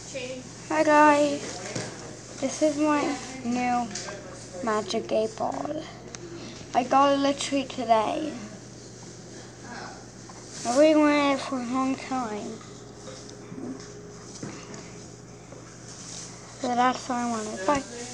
Hi guys, this is my new Magic 8 Ball. I got it literally today. I've been wearing it for a long time. So that's why I want it. Bye.